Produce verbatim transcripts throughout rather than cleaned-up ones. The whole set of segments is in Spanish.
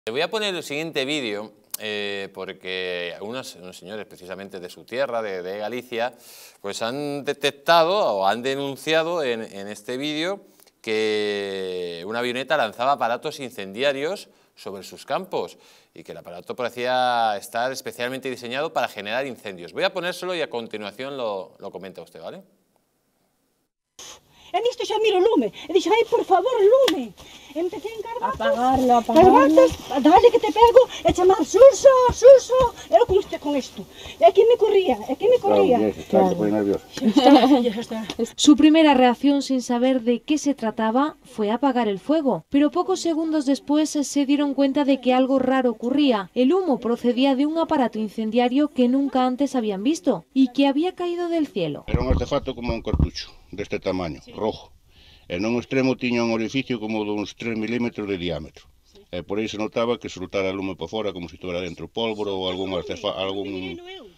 Te voy a poner el siguiente vídeo eh, porque unos, unos señores precisamente de su tierra, de, de Galicia, pues han detectado o han denunciado en, en este vídeo que una avioneta lanzaba aparatos incendiarios sobre sus campos y que el aparato parecía estar especialmente diseñado para generar incendios. Voy a ponérselo y a continuación lo, lo comenta usted, ¿vale? E nisto xa miro o lume, e dixo, ai, por favor, lume. E empecé en garbatas, apagarlo, apagarlo. garbatas, dale que te pego, e chamar, Suso, Suso, era con isto, con isto. E aquí me corría, e aquí me corría. Claro, Fue nervioso. Su primera reacción, sin saber de qué se trataba, fue apagar el fuego, pero pocos segundos después se dieron cuenta de que algo raro ocurría. El humo procedía de un aparato incendiario que nunca antes habían visto y que había caído del cielo. Era un artefacto como un cartucho, deste tamaño, rojo. E nun extremo tiña un orificio como duns tres milímetros de diámetro. E por aí se notaba que soltara lume para fora como se estivera dentro pólvora ou algún artefacto, algún,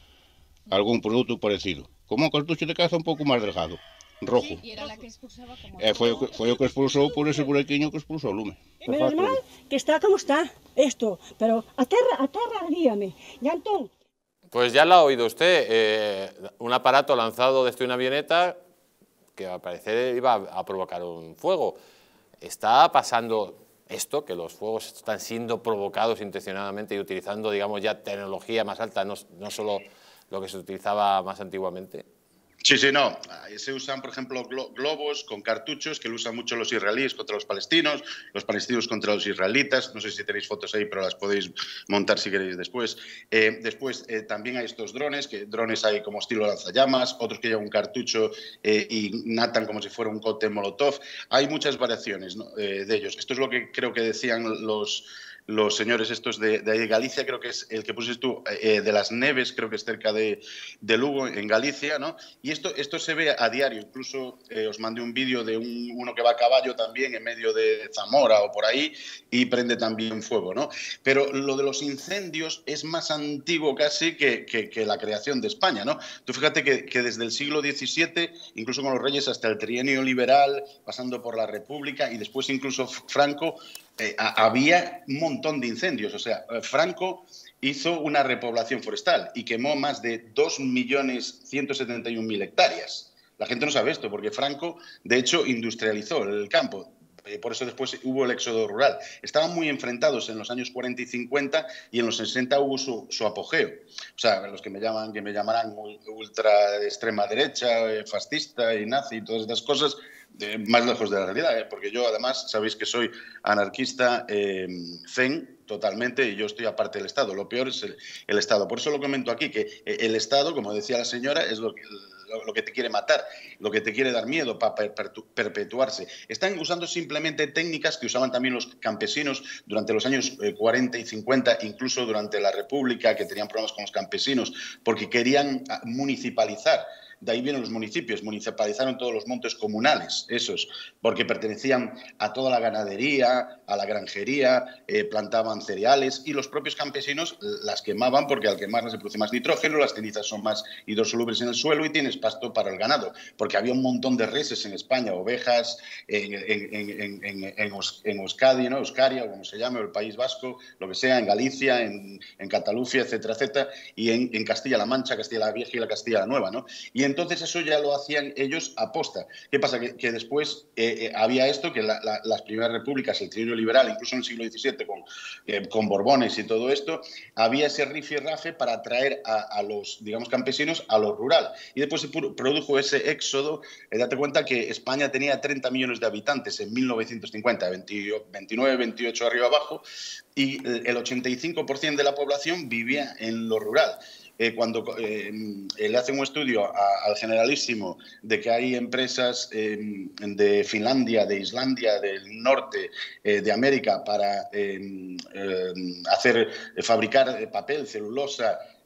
algún produto parecido. Como un cartucho de caza un pouco máis delgado, rojo. Y era la que expulsaba como... E foi o que, foi o que expulsou por ese buraquiño que expulsou o lume. Menos mal que está como está, esto, pero a terra, a terra ardíame. E entón, Pues ya lo ha oído usted, eh, un aparato lanzado desde una avioneta que al parecer iba a provocar un fuego. Está pasando esto, que los fuegos están siendo provocados intencionadamente y utilizando, digamos, ya tecnología más alta, no, no solo lo que se utilizaba más antiguamente. Sí, sí, no. Se usan, por ejemplo, glo globos con cartuchos que lo usan mucho los israelíes contra los palestinos, los palestinos contra los israelitas. No sé si tenéis fotos ahí, pero las podéis montar si queréis después. Eh, después eh, también hay estos drones, que drones hay como estilo lanzallamas, otros que llevan un cartucho eh, y natan como si fuera un cóctel molotov. Hay muchas variaciones, ¿no? eh, de ellos. Esto es lo que creo que decían los... los señores estos de, de ahí de Galicia, creo que es el que pusiste tú, eh, de las Neves, creo que es cerca de, de Lugo, en Galicia, ¿no? Y esto, esto se ve a diario, incluso eh, os mandé un vídeo de un, uno que va a caballo también en medio de Zamora o por ahí y prende también fuego, ¿no? Pero lo de los incendios es más antiguo casi que, que, que la creación de España, ¿no? Tú fíjate que, que desde el siglo diecisiete, incluso con los reyes hasta el trienio liberal, pasando por la República y después incluso Franco, Eh, había un montón de incendios. O sea, Franco hizo una repoblación forestal y quemó más de dos millones ciento setenta y un mil hectáreas. La gente no sabe esto porque Franco, de hecho, industrializó el campo. Eh, por eso después hubo el éxodo rural. Estaban muy enfrentados en los años cuarenta y cincuenta y en los sesenta hubo su, su apogeo. O sea, los que me llaman, que me llamarán ultra de extrema derecha, eh, fascista y nazi y todas estas cosas, eh, más lejos de la realidad, eh, porque yo además sabéis que soy anarquista eh, zen totalmente y yo estoy aparte del Estado. Lo peor es el, el Estado. Por eso lo comento aquí, que el Estado, como decía la señora, es lo que... lo que te quiere matar, lo que te quiere dar miedo para perpetuarse. Están usando simplemente técnicas que usaban también los campesinos durante los años cuarenta y cincuenta, incluso durante la República, que tenían problemas con los campesinos, porque querían municipalizar. De ahí vienen los municipios, municipalizaron todos los montes comunales, esos, porque pertenecían a toda la ganadería, a la granjería, eh, plantaban cereales y los propios campesinos las quemaban porque al quemarlas se produce más nitrógeno, las cenizas son más hidrosolubles en el suelo y tienes pasto para el ganado, porque había un montón de reses en España, ovejas, en, en, en, en, en, en Euskadi, ¿no? Euskaria, o como se llame, o el País Vasco, lo que sea, en Galicia, en, en Cataluña, etcétera, etcétera, y en, en Castilla-La Mancha, Castilla-La Vieja y la Castilla-La Nueva, ¿no? Y en Entonces eso ya lo hacían ellos a posta. ¿Qué pasa? Que, que después eh, eh, había esto, que la, la, las primeras repúblicas, el trienio liberal, incluso en el siglo diecisiete, con, eh, con Borbones y todo esto, había ese rifirrafe para atraer a, a los, digamos, campesinos a lo rural. Y después se produjo ese éxodo. Eh, date cuenta que España tenía treinta millones de habitantes en mil novecientos cincuenta, veintinueve, veintiocho arriba abajo, y el ochenta y cinco por ciento de la población vivía en lo rural. Eh, cuando eh, le hacen un estudio a, al Generalísimo de que hay empresas eh, de Finlandia, de Islandia, del norte eh, de América para eh, eh, hacer, eh, fabricar papel, celulosa,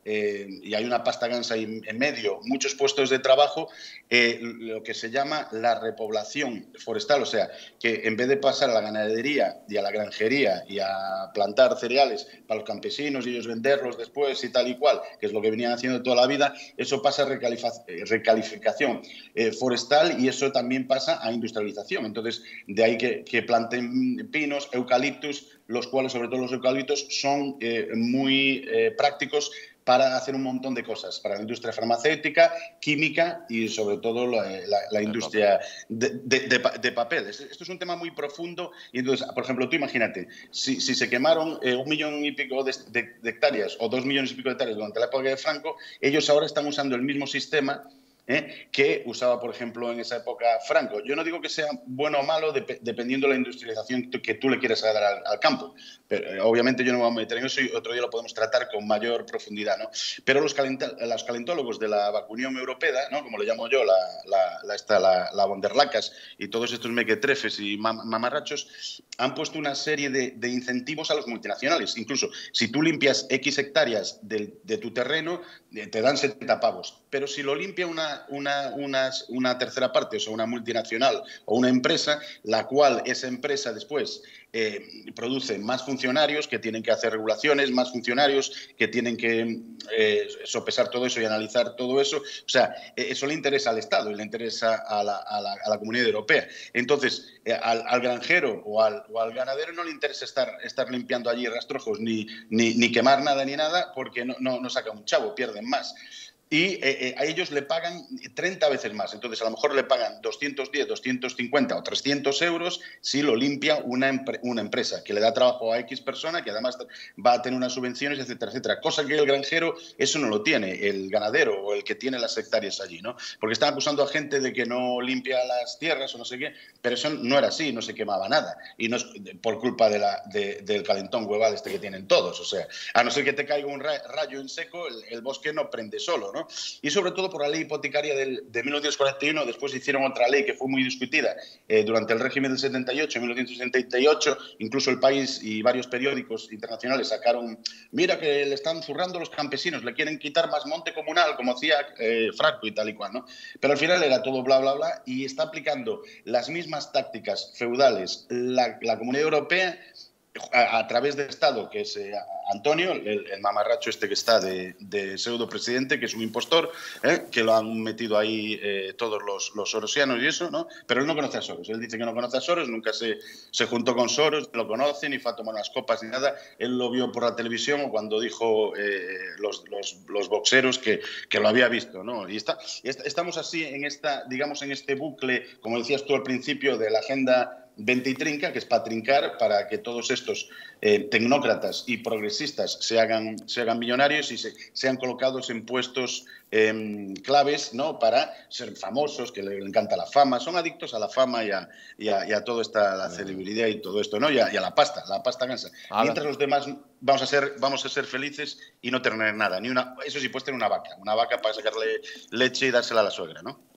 eh, y hay una pasta gansa ahí en medio, muchos puestos de trabajo, eh, lo que se llama la repoblación forestal, o sea, que en vez de pasar a la ganadería y a la granjería y a plantar cereales para los campesinos y ellos venderlos después y tal y cual, que es lo que venían haciendo toda la vida, eso pasa a recalificación eh, forestal y eso también pasa a industrialización. Entonces, de ahí que, que planten pinos, eucaliptus, los cuales, sobre todo los eucaliptos, son eh, muy eh, prácticos para hacer un montón de cosas, para la industria farmacéutica, química y sobre todo la, la, la industria de, de, de, de papel. Esto es un tema muy profundo y entonces, por ejemplo, tú imagínate, si, si se quemaron eh, un millón y pico de, de, de hectáreas o dos millones y pico de hectáreas durante la época de Franco, ellos ahora están usando el mismo sistema ¿eh? que usaba, por ejemplo, en esa época Franco. Yo no digo que sea bueno o malo dep dependiendo de la industrialización que tú le quieras dar al, al campo. Pero, eh, obviamente yo no me voy a meter en eso y otro día lo podemos tratar con mayor profundidad, ¿no? Pero los, los calentólogos de la Unión Europea, ¿no? Como le llamo yo, la, la, la, esta, la, la Bonderlacas y todos estos mequetrefes y mam mamarrachos, han puesto una serie de, de incentivos a los multinacionales. Incluso si tú limpias X hectáreas de, de tu terreno, te dan setenta pavos. Pero si lo limpia una, una, una, una tercera parte, o sea, una multinacional o una empresa, la cual esa empresa después eh, produce más funcionarios que tienen que hacer regulaciones, más funcionarios que tienen que eh, sopesar todo eso y analizar todo eso. O sea, eso le interesa al Estado y le interesa a la, a la, a la Comunidad Europea. Entonces, eh, al, al granjero o al, o al ganadero no le interesa estar, estar limpiando allí rastrojos ni, ni, ni quemar nada ni nada porque no, no, no saca un chavo, pierden más. Y eh, eh, a ellos le pagan treinta veces más. Entonces, a lo mejor le pagan doscientos diez, doscientos cincuenta o trescientos euros si lo limpia una, empre una empresa que le da trabajo a X persona, que además va a tener unas subvenciones, etcétera, etcétera. Cosa que el granjero, eso no lo tiene, el ganadero o el que tiene las hectáreas allí, ¿no? Porque están acusando a gente de que no limpia las tierras o no sé qué, pero eso no era así, no se quemaba nada. Y no es por culpa de la, de, del calentón hueval este que tienen todos. O sea, a no ser que te caiga un rayo en seco, el, el bosque no prende solo, ¿no? Y sobre todo por la ley hipotecaria del, de mil novecientos cuarenta y uno, después hicieron otra ley que fue muy discutida eh, durante el régimen del setenta y ocho, mil novecientos setenta y ocho, incluso El País y varios periódicos internacionales sacaron, mira que le están zurrando los campesinos, le quieren quitar más monte comunal, como hacía eh, Franco y tal y cual, ¿no? Pero al final era todo bla, bla, bla, y está aplicando las mismas tácticas feudales la, la Comunidad Europea a, a través del Estado, que es eh, Antonio, el, el mamarracho este que está de, de pseudo presidente, que es un impostor, ¿eh? que lo han metido ahí eh, todos los, los sorosianos y eso, ¿no? Pero él no conoce a Soros, él dice que no conoce a Soros, nunca se, se juntó con Soros, no lo conoce, ni fue a tomar unas copas ni nada, él lo vio por la televisión o cuando dijo eh, los, los, los boxeros que, que lo había visto, ¿no? Y está, estamos así en esta, digamos, en este bucle, como decías tú al principio, de la agenda veinte y trinca, que es para trincar, para que todos estos eh, tecnócratas y progresistas se hagan, se hagan millonarios y se, sean colocados en puestos eh, claves, ¿no? Para ser famosos, que le, le encanta la fama, son adictos a la fama y a, y a, y a toda esta la celebridad y todo esto, ¿no? Y a, y a la pasta, la pasta gansa. Ah, mientras los demás vamos a ser, vamos a ser felices y no tener nada, ni una, eso sí, puedes tener una vaca, una vaca para sacarle leche y dársela a la suegra, ¿no?